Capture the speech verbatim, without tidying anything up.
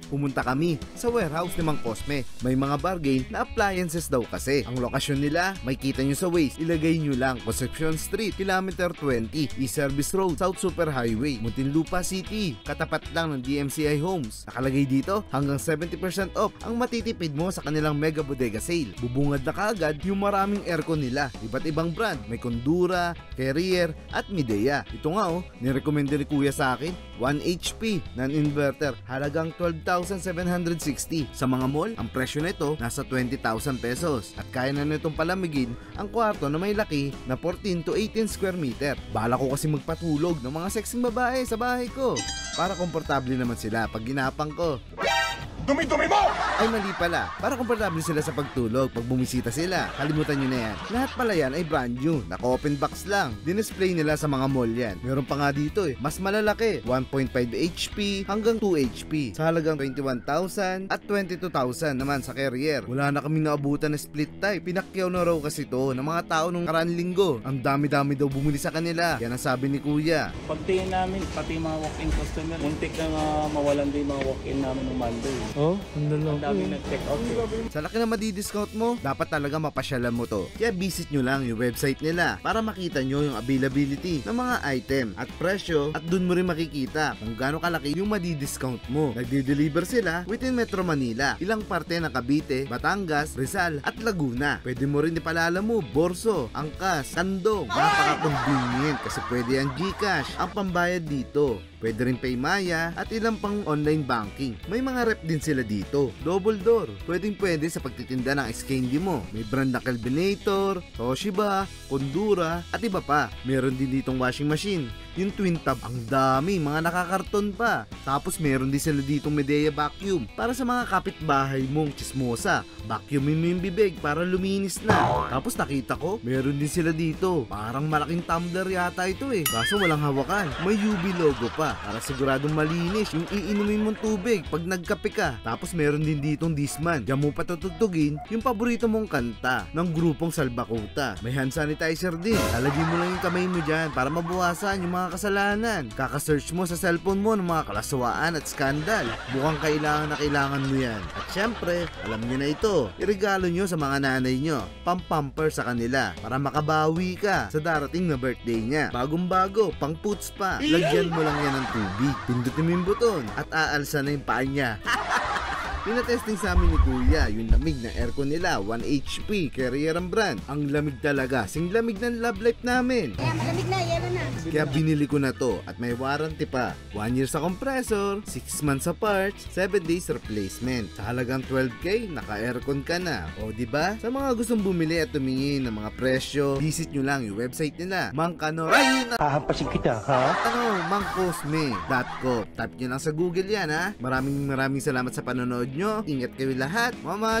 Pumunta kami sa warehouse ni Mang Cosme. May mga bargain na appliances daw kasi. Ang lokasyon nila, may kita nyo sa Waze. Ilagay nyo lang Concepcion Street, Kilometer twenty, E-Service Road, South Super Highway, Muntinlupa City. Katapat lang ng D M C I Homes. Nakalagay dito, hanggang seventy percent off ang matitipid mo sa kanilang mega bodega sale. Bubungad na kaagad yung maraming aircon nila. Iba't ibang brand, may Condura, Carrier, at Midea. Ito nga oh, nirecommend ni Kuya sa akin, one H P, non-inverter, halagang twelve thousand seven hundred sixty. Sa mga mall, ang presyo nito nasa twenty thousand pesos. At kaya na nitong palamigin ang kwarto na may laki na fourteen to eighteen square meter. Bala ko kasi magpatulog ng mga sexing babae sa bahay ko para komportable naman sila pag ginapang ko. Dumi-dumi mo! Ay mali pala, para komportable sila sa pagtulog pag bumisita sila. Kalimutan nyo na yan. Lahat pala yan ay brand new, naka-open box lang. Dinisplay nila sa mga mall yan. Meron pa nga dito eh, mas malalaki, one point five H P hanggang two H P sa halagang twenty-one thousand at twenty-two thousand naman sa Carrier. Wala na kaming naabutan na split type. Pinakyaw na raw kasi to ng mga tao nung karaan linggo. Ang dami-dami daw bumili sa kanila. Yan ang sabi ni Kuya. Pagtingin namin, pati mga walk-in customer, muntik na uh, mawalan din mga walk-in namin ng Monday. Oh, ang Ang dami nag-check out. Eh. Sa laki na madi-discount mo, dapat talaga mapasyalan mo to. Kaya visit nyo lang yung website nila para makita nyo yung availability ng mga item at presyo, at dun mo rin makikita kung gaano kalaki yung madi-discount mo. Nagdi-deliver sila within Metro Manila, ilang parte ng Cavite, Batangas, Rizal at Laguna. Pwede mo rin ipalala mo Borso, Angkas, Tandong. Napaka-convenient kasi pwede ang GCash ang pambayad dito. Pwede rin Paymaya at ilang pang online banking. May mga rep din sila dito. Double door. Pwedeng pwede sa pagtitinda ng ice candy mo. May brand na Kelvinator, Toshiba, Condura at iba pa. Meron din ditong washing machine. Yung twin tub, ang dami, mga nakakarton pa. Tapos meron din sila ditong Midea vacuum para sa mga kapitbahay mong chismosa. Vacuumin mo yung bibig para luminis na. Tapos nakita ko, meron din sila dito. Parang malaking tumbler yata ito eh. Kaso walang hawakan. May U V logo pa para siguradong malinis yung iinumin mong tubig pag nagkape ka. Tapos meron din ditong Disman. Diyan mo patutugtugin yung paborito mong kanta ng grupong Salbakuta. May hand sanitizer din. Lalagyan mo lang yung kamay mo dyan para mabawasan yung mga kasalanan. Kaka-search mo sa cellphone mo ng mga kalaswaan at skandal. Mukhang kailangan na kailangan mo yan. At syempre, alam nyo na ito, iregalo nyo sa mga nanay nyo, pampamper sa kanila para makabawi ka sa darating na birthday niya. Bagong bago, pang puts pa. Lagyan mo lang yan ng tubig, pindutin mo yung buton at aalsa na yung paa niya. Pinatesting sa amin ni Kuya yung lamig na aircon nila, one H P, Carrier ang brand. Ang lamig talaga, sing lamig ng love life namin. Kaya malamig na, yelo na. Kaya binili ko na to at may warranty pa. one year sa compressor, six months sa parts, seven days replacement. Sa halagang twelve K, naka-aircon ka na. O diba? Sa mga gustong bumili at tumingin ng mga presyo, visit nyo lang yung website nila. Mangkano, ay na! Hahampasin kita, ha? Ano, mangcosme dot com. Type nyo lang sa Google yan ha. Maraming maraming salamat sa panonood nyo. Ingat kayo lahat. Mama!